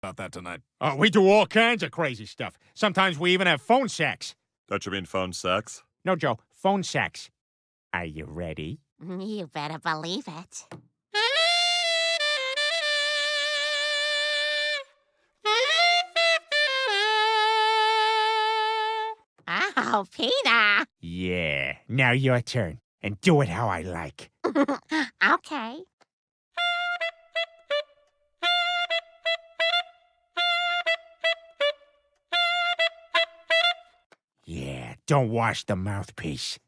about that tonight. Oh, we do all kinds of crazy stuff. Sometimes we even have phone sax. Don't you mean phone sex? No, Joe, phone sax. Are you ready? You better believe it. Oh, Peter. Yeah, now your turn. And do it how I like. Okay. Yeah, don't wash the mouthpiece.